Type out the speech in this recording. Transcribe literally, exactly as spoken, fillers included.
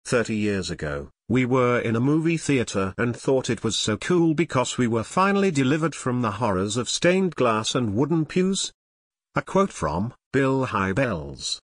thirty years ago, we were in a movie theater and thought it was so cool because we were finally delivered from the horrors of stained glass and wooden pews. A quote from Bill Hybels.